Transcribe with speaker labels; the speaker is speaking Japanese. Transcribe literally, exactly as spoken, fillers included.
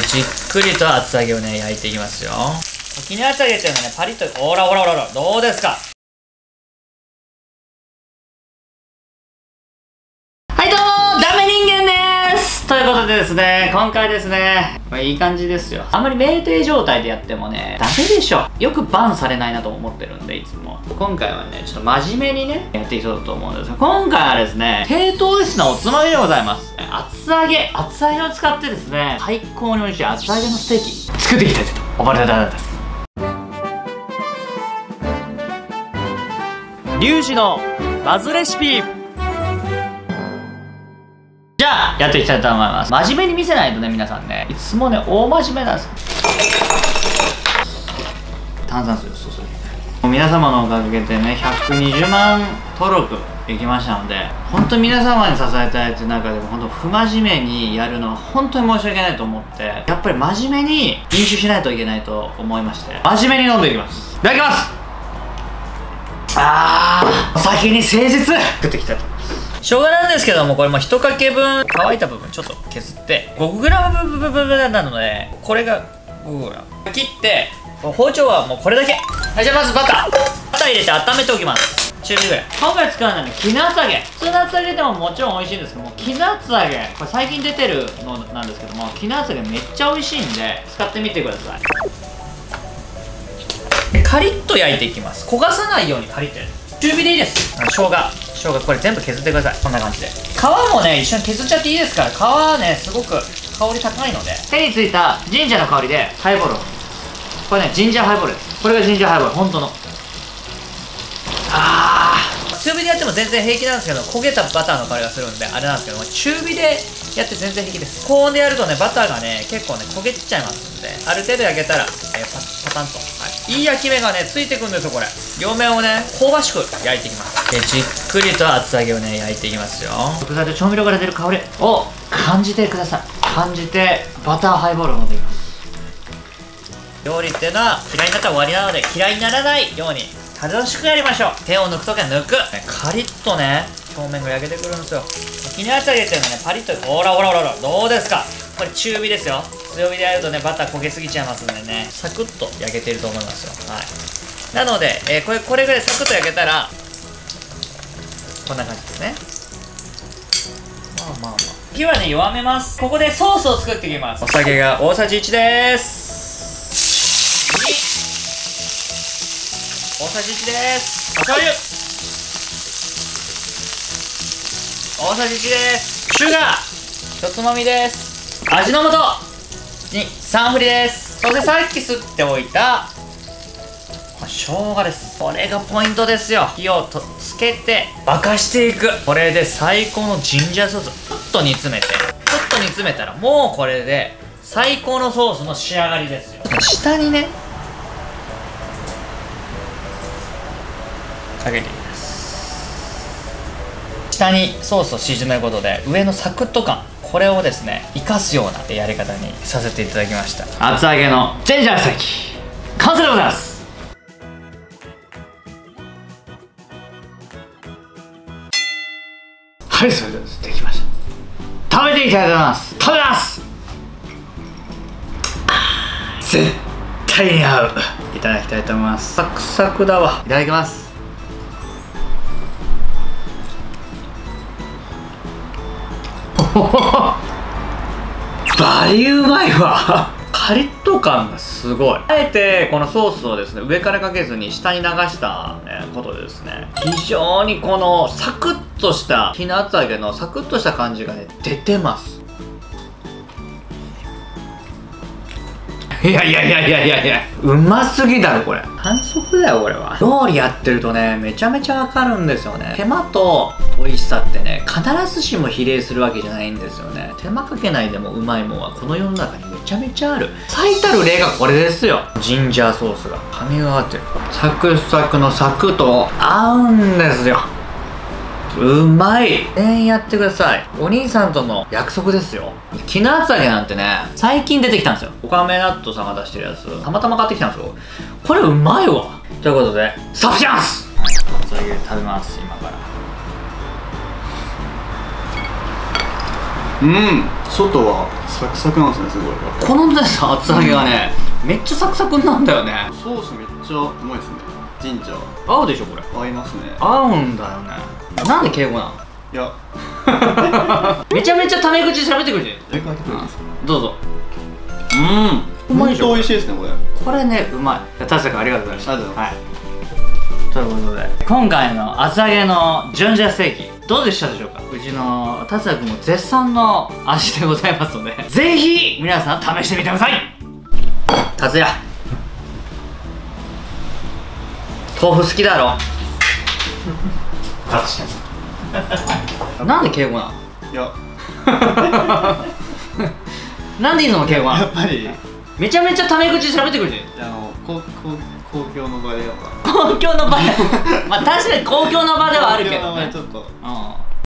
Speaker 1: じっくりと厚揚げをね焼いていきますよ。沖縄厚揚げっていうのはねパリッと、ほらほらほらほら、どうですか。はいどうも、ダメ人間です。ということでですね、今回ですね、これいい感じですよ。あんまり酩酊状態でやってもねダメでしょ。よくバンされないなと思ってるんで、いつも。今回はねちょっと真面目にねやっていこうと思うんですが、今回はですね低糖質なおつまみでございます。厚揚げ厚揚げを使ってですね、最高に美味しい厚揚げのステーキ作っていきたいと思われたです。リュウジのバズレシピ。じゃあやっていきたいと思います。真面目に見せないとね、皆さんねいつもね大真面目なんです。炭酸水を注いで、皆様のおかげでねひゃくにじゅうまん登録できましたので、本当に皆様に支えたいという中でも本当不真面目にやるのは本当に申し訳ないと思って、やっぱり真面目に飲酒しないといけないと思いまして、真面目に飲んでいきます。いただきます。あー、お酒に誠実作っていきたいと思います。生姜なんですけども、これもいちかけぶん乾いた部分ちょっと削って ごグラム ブブブブブなので、これが ごグラム 切って、包丁はもうこれだけ。はい、じゃあまずバターバター入れて温めておきます。中火ぐらい。今回使うのはね絹厚揚げ。普通の厚揚げでももちろん美味しいんですけども、絹厚揚げこれ最近出てるのなんですけども、絹厚揚げめっちゃ美味しいんで使ってみてください。カリッと焼いていきます。焦がさないようにカリッと焼いて、中火でいいです。生姜生姜これ全部削ってください。こんな感じで皮もね一緒に削っちゃっていいですから、皮はねすごく香り高いので。手についたジンジャーの香りでハイボールを、これねジンジャーハイボールです。これがジンジャーハイボール、本当の。あー、中火でやっても全然平気なんですけど、焦げたバターの香りがするんであれなんですけども、中火でやって全然平気です。高温でやるとねバターがね結構ね焦げちゃいますんで、ある程度焼けたら、えー、パ, パタンと、はい、いい焼き目がねついてくんですよ。これ両面をね香ばしく焼いていきます。でじっくりと厚揚げをね焼いていきますよ。食材と調味料から出る香りを感じてください。感じてバターハイボールを飲んでいきます。料理っていうのは嫌いになったら終わりなので、嫌いにならないように楽しくやりましょう。手を抜くときは抜く。カリッとね表面が焼けてくるんですよ。沖縄厚揚げっていうのはねパリッと、ほらほらほらほら、どうですか。これ中火ですよ。強火でやるとねバター焦げすぎちゃいますんでね、サクッと焼けてると思いますよ。はい、なので、えー、これこれぐらいサクッと焼けたらこんな感じですね。まあまあまあ火はね弱めます。ここでソースを作っていきます。お酒が大さじいちです。大さじいちです。お醤油大さじいちです。シュガーひとつまみです。味の素にさんふりです。そしてさっきすっておいた生姜です。これがポイントですよ。火をとつけて沸かしていく。これで最高のジンジャーソースちょっと煮詰めて、ちょっと煮詰めたらもうこれで最高のソースの仕上がりですよ。下にねかけていきます。下にソースを沈めることで上のサクッと感、これをですね生かすようなやり方にさせていただきました。厚揚げのジンジャーステーキ完成でございます。はい、それではできました。食べていきたいと思います。食べます。絶対に合う。いただきたいと思います。サクサクだわ。いただきます。バリうまいわ。カリッと感がすごい。あえてこのソースをですね上からかけずに下に流した、ね、ことでですね、非常にこのサクッとした絹厚揚げのサクッとした感じがね出てます。いやいやいやいやいやいや、うますぎだろこれ。反則だよこれは。料理やってるとねめちゃめちゃわかるんですよね。手間と美味しさってね必ずしも比例するわけじゃないんですよね。手間かけないでもうまいもんはこの世の中にめちゃめちゃある。最たる例がこれですよ。ジンジャーソースが噛みがかってる。サクサクのサクと合うんですよ。うまい。全員やってください。お兄さんとの約束ですよ。絹厚揚げなんてね最近出てきたんですよ。オカメ納豆さんが出してるやつたまたま買ってきたんですよ。これうまいわ。ということでサフチャンス厚揚げ食べます。今から
Speaker 2: うん、外はサクサクなんですね、すごい。
Speaker 1: このねさ厚揚げがね、めっちゃサクサクなんだよね。
Speaker 2: ソースめっちゃうまいですね。ジンジャー
Speaker 1: 合うでしょこれ。
Speaker 2: 合いますね。
Speaker 1: 合うんだよね。なんで敬語なの？
Speaker 2: いや
Speaker 1: めちゃめちゃタメ口で喋ってくるじゃん。どうぞ。うん、
Speaker 2: ほんまに美味しいですねこれ。
Speaker 1: これねうまい。達也君ありがとうございました。
Speaker 2: ありがとうございます。
Speaker 1: はい、ということで今回の厚揚げのジョンジャーステーキどうでしたでしょうか。うちの達也君も絶賛の味でございますので、ぜひ皆さん試してみてください。達也、豆腐好きだろ。確かに。なんで敬語なの？
Speaker 2: いや
Speaker 1: なんでいいの敬語なの？
Speaker 2: やっぱり
Speaker 1: めちゃめちゃタメ口で喋ってくるじゃん。
Speaker 2: あの公公共の場でやっぱ
Speaker 1: 公共の場まあ確かに公共の場ではあるけどね。
Speaker 2: ちょっと
Speaker 1: うん